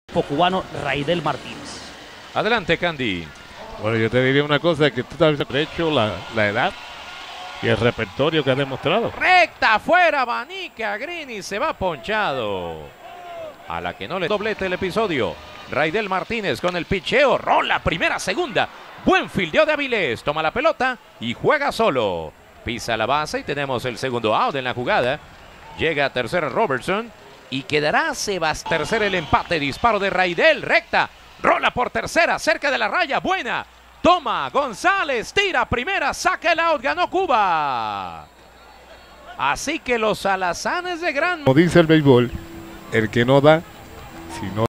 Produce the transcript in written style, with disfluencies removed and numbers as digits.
cubano Raidel Martínez. Adelante, Candy. Bueno, yo te diría una cosa, que tú te has hecho la edad y el repertorio que ha demostrado. Recta afuera, abanica Green y se va ponchado. A la que no le doblete el episodio. Raidel Martínez con el picheo, rola primera, segunda. Buen fildeo de Avilés, toma la pelota y juega solo. Pisa la base y tenemos el segundo out en la jugada. Llega a tercera Robertson y quedará Sebastián. Tercera el empate, disparo de Raidel, recta. Rola por tercera, cerca de la raya, buena. Toma, González, tira primera, saca el out, ganó Cuba. Así que los alazanes de Gran... Como dice el béisbol, el que no da, si no